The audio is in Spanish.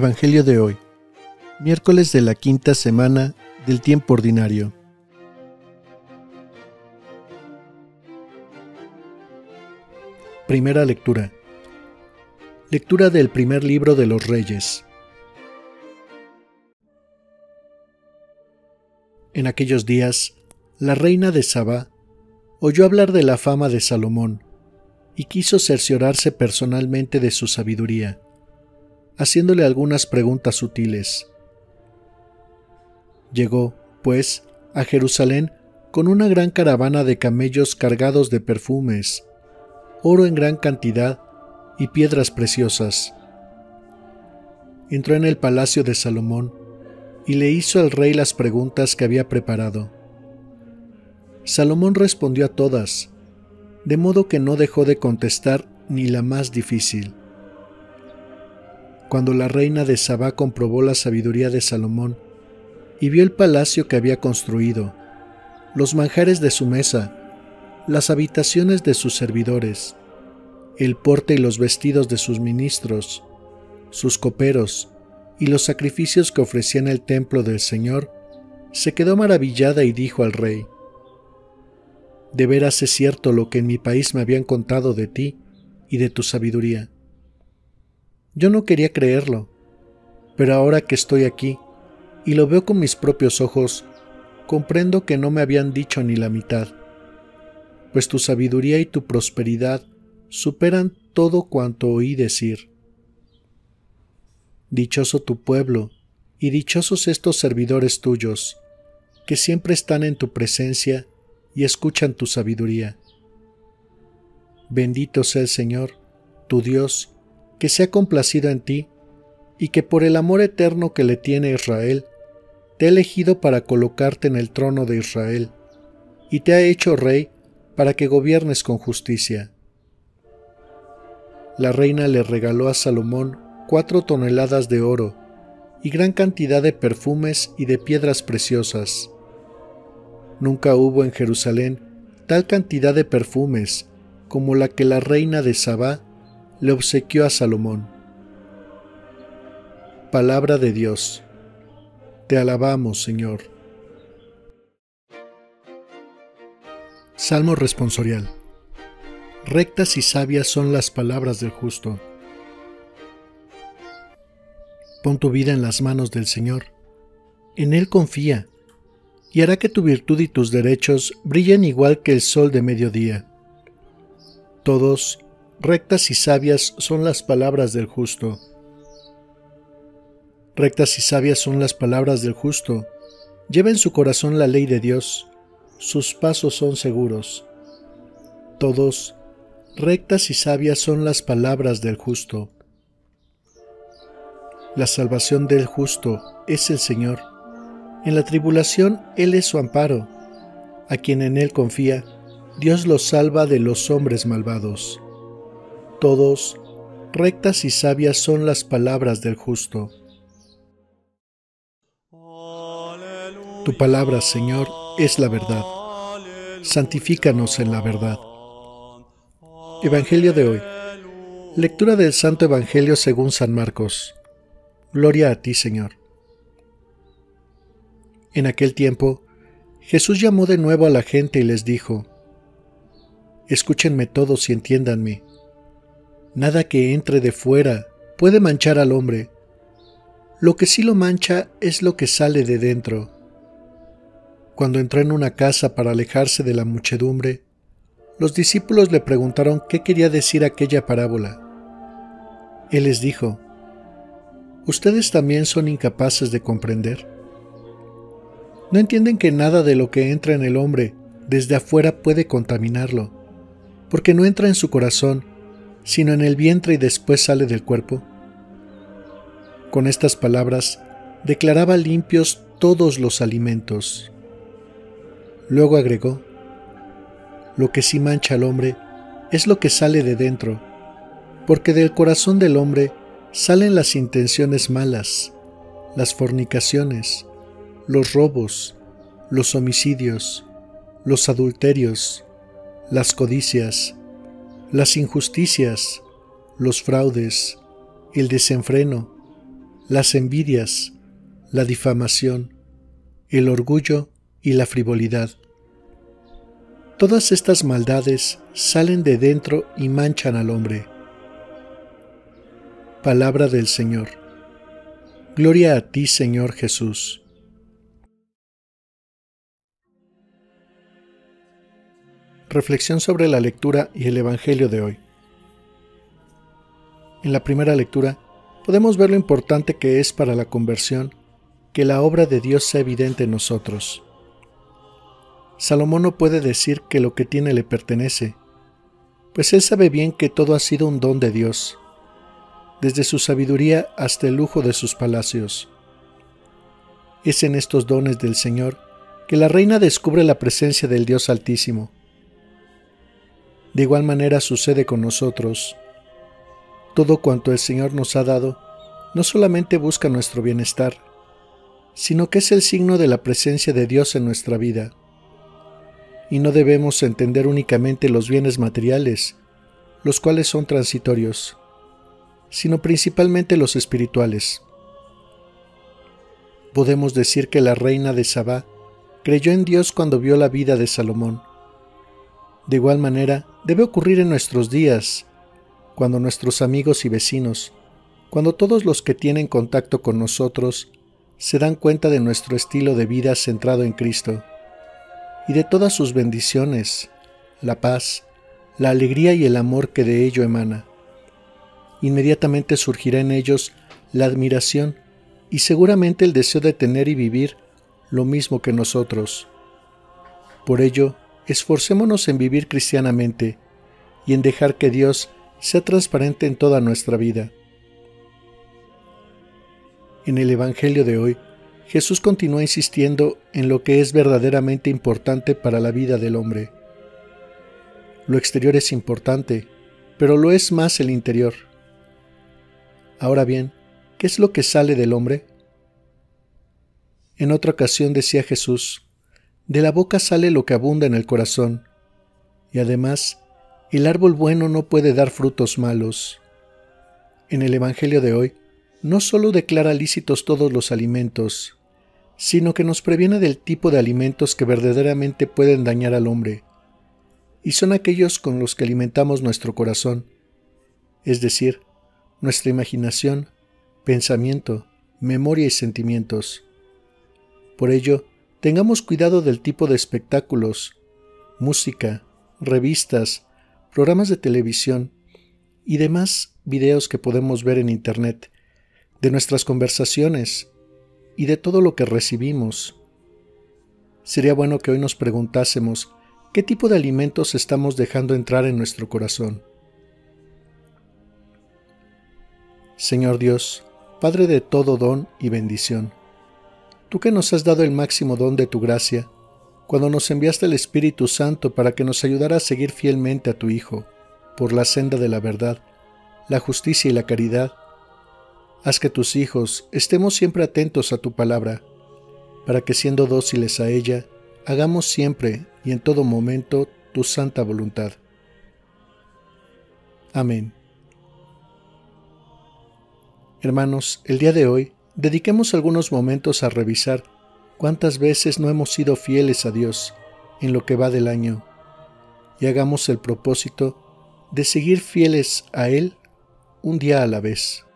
Evangelio de hoy, miércoles de la quinta semana del tiempo ordinario. Primera lectura. Lectura del primer libro de los Reyes. En aquellos días, la reina de Sabá oyó hablar de la fama de Salomón y quiso cerciorarse personalmente de su sabiduría, haciéndole algunas preguntas sutiles. Llegó, pues, a Jerusalén con una gran caravana de camellos cargados de perfumes, oro en gran cantidad y piedras preciosas. Entró en el palacio de Salomón y le hizo al rey las preguntas que había preparado. Salomón respondió a todas, de modo que no dejó de contestar ni la más difícil. Cuando la reina de Sabá comprobó la sabiduría de Salomón y vio el palacio que había construido, los manjares de su mesa, las habitaciones de sus servidores, el porte y los vestidos de sus ministros, sus coperos y los sacrificios que ofrecía en el templo del Señor, se quedó maravillada y dijo al rey: «De veras es cierto lo que en mi país me habían contado de ti y de tu sabiduría. Yo no quería creerlo, pero ahora que estoy aquí y lo veo con mis propios ojos, comprendo que no me habían dicho ni la mitad, pues tu sabiduría y tu prosperidad superan todo cuanto oí decir. Dichoso tu pueblo y dichosos estos servidores tuyos, que siempre están en tu presencia y escuchan tu sabiduría. Bendito sea el Señor, tu Dios, que se ha complacido en ti y que por el amor eterno que le tiene a Israel, te ha elegido para colocarte en el trono de Israel y te ha hecho rey para que gobiernes con justicia». La reina le regaló a Salomón 4 toneladas de oro y gran cantidad de perfumes y de piedras preciosas. Nunca hubo en Jerusalén tal cantidad de perfumes como la que la reina de Sabá le obsequió a Salomón. Palabra de Dios. Te alabamos, Señor. Salmo responsorial. Rectas y sabias son las palabras del justo. Pon tu vida en las manos del Señor. En Él confía, y hará que tu virtud y tus derechos brillen igual que el sol de mediodía. Todos, rectas y sabias son las palabras del justo. Rectas y sabias son las palabras del justo. Lleva en su corazón la ley de Dios. Sus pasos son seguros. Todos, rectas y sabias son las palabras del justo. La salvación del justo es el Señor. En la tribulación Él es su amparo. A quien en Él confía, Dios los salva de los hombres malvados. Todos, rectas y sabias son las palabras del justo. Tu palabra, Señor, es la verdad. Santifícanos en la verdad. Evangelio de hoy. Lectura del Santo Evangelio según San Marcos. Gloria a ti, Señor. En aquel tiempo, Jesús llamó de nuevo a la gente y les dijo: «Escúchenme todos y entiéndanme. Nada que entre de fuera puede manchar al hombre. Lo que sí lo mancha es lo que sale de dentro». Cuando entró en una casa para alejarse de la muchedumbre, los discípulos le preguntaron qué quería decir aquella parábola. Él les dijo: ¿Ustedes también son incapaces de comprender? ¿No entienden que nada de lo que entra en el hombre desde afuera puede contaminarlo, porque no entra en su corazón, sino en el vientre y después sale del cuerpo? Con estas palabras declaraba limpios todos los alimentos. Luego agregó: lo que sí mancha al hombre es lo que sale de dentro, porque del corazón del hombre salen las intenciones malas, las fornicaciones, los robos, los homicidios, los adulterios, las codicias, las injusticias, los fraudes, el desenfreno, las envidias, la difamación, el orgullo y la frivolidad. Todas estas maldades salen de dentro y manchan al hombre. Palabra del Señor. Gloria a ti, Señor Jesús. Reflexión sobre la lectura y el Evangelio de hoy. En la primera lectura podemos ver lo importante que es para la conversión que la obra de Dios sea evidente en nosotros. Salomón no puede decir que lo que tiene le pertenece, pues él sabe bien que todo ha sido un don de Dios, desde su sabiduría hasta el lujo de sus palacios. Es en estos dones del Señor que la reina descubre la presencia del Dios Altísimo. De igual manera sucede con nosotros. Todo cuanto el Señor nos ha dado no solamente busca nuestro bienestar, sino que es el signo de la presencia de Dios en nuestra vida. Y no debemos entender únicamente los bienes materiales, los cuales son transitorios, sino principalmente los espirituales. Podemos decir que la reina de Sabá creyó en Dios cuando vio la vida de Salomón. De igual manera, debe ocurrir en nuestros días, cuando nuestros amigos y vecinos, cuando todos los que tienen contacto con nosotros se dan cuenta de nuestro estilo de vida centrado en Cristo y de todas sus bendiciones, la paz, la alegría y el amor que de ello emana. Inmediatamente surgirá en ellos la admiración y seguramente el deseo de tener y vivir lo mismo que nosotros. Por ello, esforcémonos en vivir cristianamente y en dejar que Dios sea transparente en toda nuestra vida. En el Evangelio de hoy, Jesús continúa insistiendo en lo que es verdaderamente importante para la vida del hombre. Lo exterior es importante, pero lo es más el interior. Ahora bien, ¿qué es lo que sale del hombre? En otra ocasión decía Jesús, de la boca sale lo que abunda en el corazón, y además, el árbol bueno no puede dar frutos malos. En el Evangelio de hoy, no solo declara lícitos todos los alimentos, sino que nos previene del tipo de alimentos que verdaderamente pueden dañar al hombre, y son aquellos con los que alimentamos nuestro corazón, es decir, nuestra imaginación, pensamiento, memoria y sentimientos. Por ello, tengamos cuidado del tipo de espectáculos, música, revistas, programas de televisión y demás videos que podemos ver en Internet, de nuestras conversaciones y de todo lo que recibimos. Sería bueno que hoy nos preguntásemos qué tipo de alimentos estamos dejando entrar en nuestro corazón. Señor Dios, Padre de todo don y bendición, tú que nos has dado el máximo don de tu gracia, cuando nos enviaste el Espíritu Santo para que nos ayudara a seguir fielmente a tu Hijo, por la senda de la verdad, la justicia y la caridad, haz que tus hijos estemos siempre atentos a tu palabra, para que siendo dóciles a ella, hagamos siempre y en todo momento tu santa voluntad. Amén. Hermanos, el día de hoy, dediquemos algunos momentos a revisar cuántas veces no hemos sido fieles a Dios en lo que va del año, y hagamos el propósito de seguir fieles a Él un día a la vez.